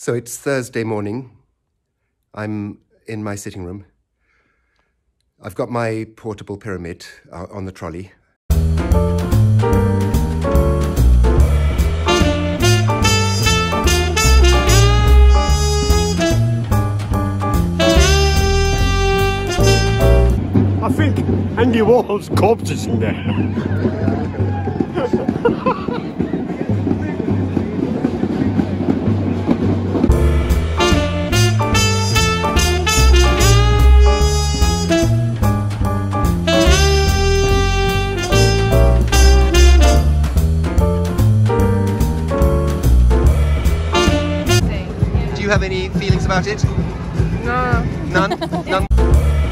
So it's Thursday morning. I'm in my sitting room. I've got my portable pyramid on the trolley. I think Andy Warhol's corpse is in there. Do you have any feelings about it? No. None? None?